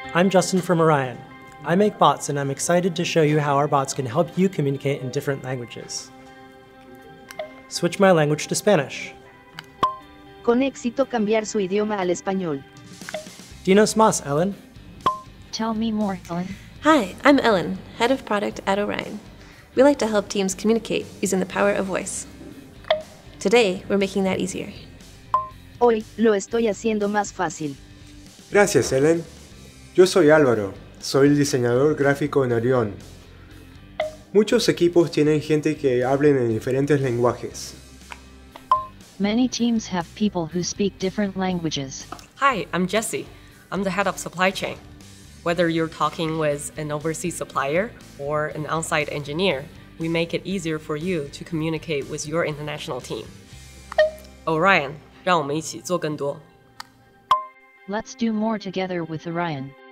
I'm Justin from Orion. I make bots and I'm excited to show you how our bots can help you communicate in different languages. Switch my language to Spanish. Con éxito cambiar su idioma al español. Dinos más, Ellen. Tell me more, Ellen. Hi, I'm Ellen, Head of Product at Orion. We like to help teams communicate using the power of voice. Today, we're making that easier. Hoy, lo estoy haciendo más fácil. Gracias, Ellen. Yo soy Álvaro, soy el diseñador gráfico en Orion. Muchos equipos tienen gente que hablen en diferentes lenguajes. Many teams have people who speak different languages. Hi, I'm Jesse. I'm the head of supply chain. Whether you're talking with an overseas supplier or an on-site engineer, we make it easier for you to communicate with your international team. Orion, 让我们一起做更多。 Let's do more together with Orion.